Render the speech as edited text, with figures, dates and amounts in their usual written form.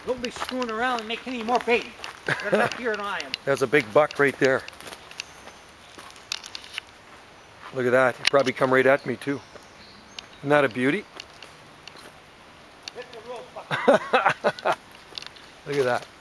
Don't be screwing around and making any more bait. You're luckier than I am. There's a big buck right there. Look at that. He'll probably come right at me too. Isn't that a beauty? Hit the rope, buck. Look at that.